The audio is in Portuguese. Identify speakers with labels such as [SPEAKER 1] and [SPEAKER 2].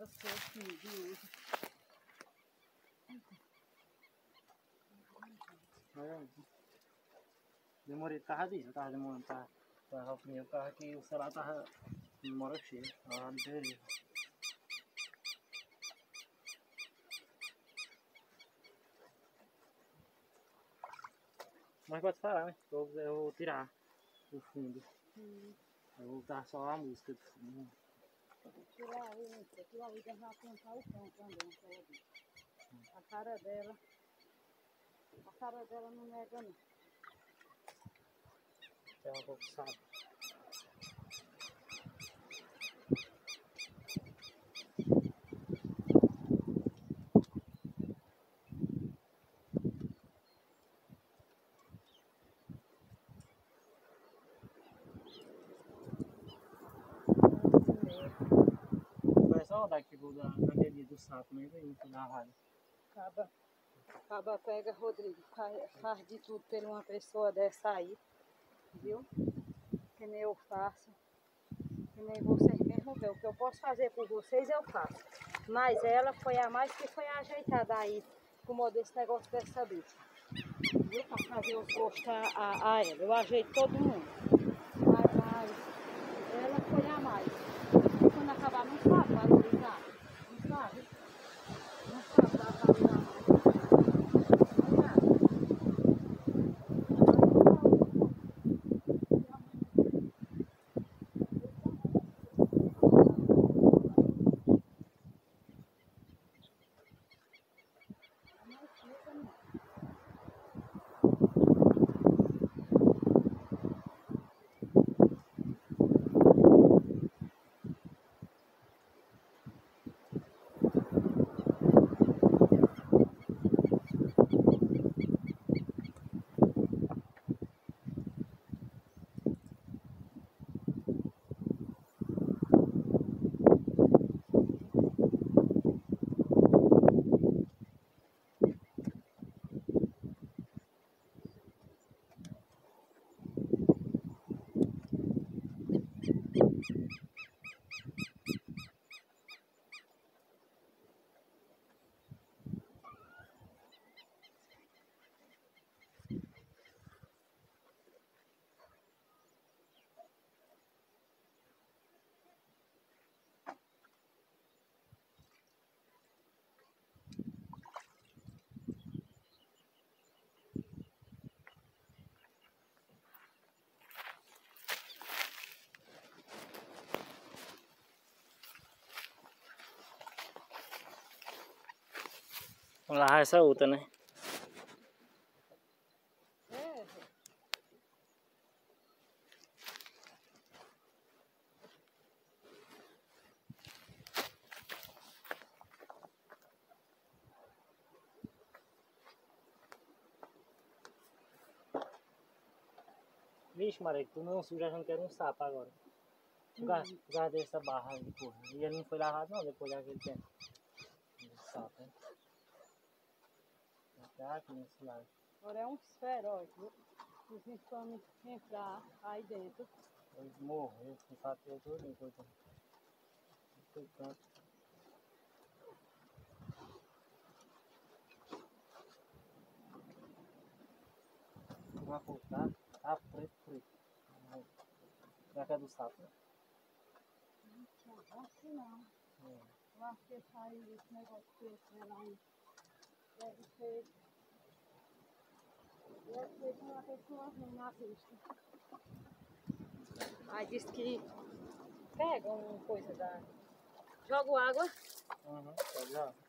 [SPEAKER 1] aqui de hoje.
[SPEAKER 2] Demorei por causa disso, eu tava demorando pra lavar o pneu, por causa que o celular tava de memória cheia. Lá no Pereira. Mas pode parar, né? Eu vou tirar o fundo. Eu vou botar só a música do fundo.
[SPEAKER 1] Tirar aí, aquilo ali deve apontar o cão também, aquela ali. A cara dela não nega não.
[SPEAKER 2] É um pouco sabe. Foi só o que pegou da bebida do sapo, nem veio na rádio.
[SPEAKER 1] Acaba pega, Rodrigo, faz de tudo por uma pessoa dessa aí, viu? Que nem eu faço, que nem vocês mesmo vê. O que eu posso fazer por vocês eu faço. Mas ela foi a mais que foi ajeitada aí, como desse negócio dessa bicha. Viu? Pra fazer os gostos a ela. Eu ajeito todo mundo. Mas ela foi a mais. E quando acabar não sabe valorizar. Não sabe. Não sabe valorizar mais.
[SPEAKER 2] Vamos lavar essa outra, né? Vixe, Maria, tu não suja, já não quero um sapo agora. Por causa dessa barra aí, porra. E ele não foi lavado não, depois daquele tempo. O sapo, né? Tá aqui nesse lado.
[SPEAKER 1] Agora é um feroz, viu? Os infames entrar aí dentro.
[SPEAKER 2] Ele morreu, o sapo eu todo ali, coitado. Coitado. Uma cor, tá preto. Será que é do sapo, né?
[SPEAKER 1] Acho que não. Eu acho que saiu desse negócio preto, né? Lá deve ser de uma pessoa ruim na vista. Aí diz que pega uma coisa da... Joga água.
[SPEAKER 2] Pode jogar.